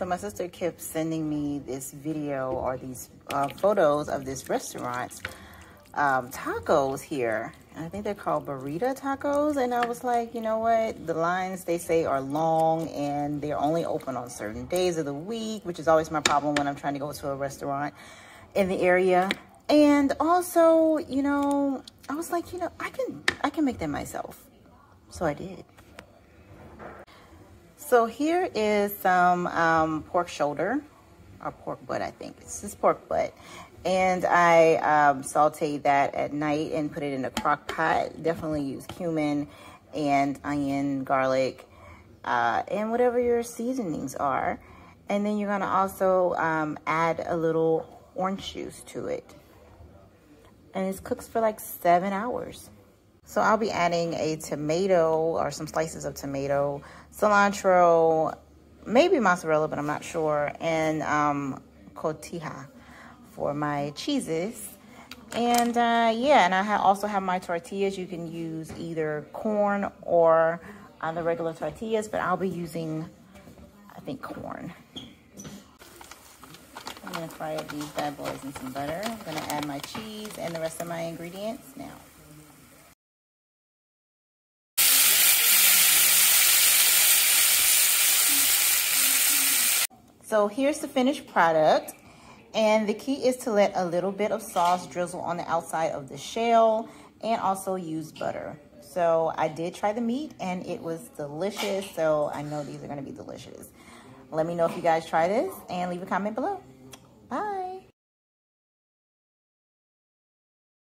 So my sister kept sending me this video or these photos of this restaurant's tacos here. I think they're called burrito tacos. And I was like, you know what? The lines, they say, are long and they're only open on certain days of the week, which is always my problem when I'm trying to go to a restaurant in the area. And also, you know, I was like, you know, I can make them myself. So I did. So here is some pork shoulder, or pork butt, I think. It's just pork butt. And I sauteed that at night and put it in a crock pot. Definitely use cumin and onion, garlic, and whatever your seasonings are. And then you're gonna also add a little orange juice to it. And it cooks for like 7 hours. So I'll be adding a tomato or some slices of tomato, cilantro, maybe mozzarella, but I'm not sure, and cotija for my cheeses. And yeah, and I also have my tortillas. You can use either corn or the regular tortillas, but I'll be using, I think, corn. I'm gonna fry up these bad boys in some butter. I'm gonna add my cheese and the rest of my ingredients now. So here's the finished product. And the key is to let a little bit of sauce drizzle on the outside of the shell and also use butter. So I did try the meat and it was delicious. So I know these are gonna be delicious. Let me know if you guys try this and leave a comment below.